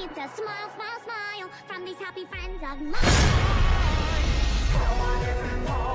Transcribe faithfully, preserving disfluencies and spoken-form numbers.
get a smile, smile, smile from these happy friends of mine.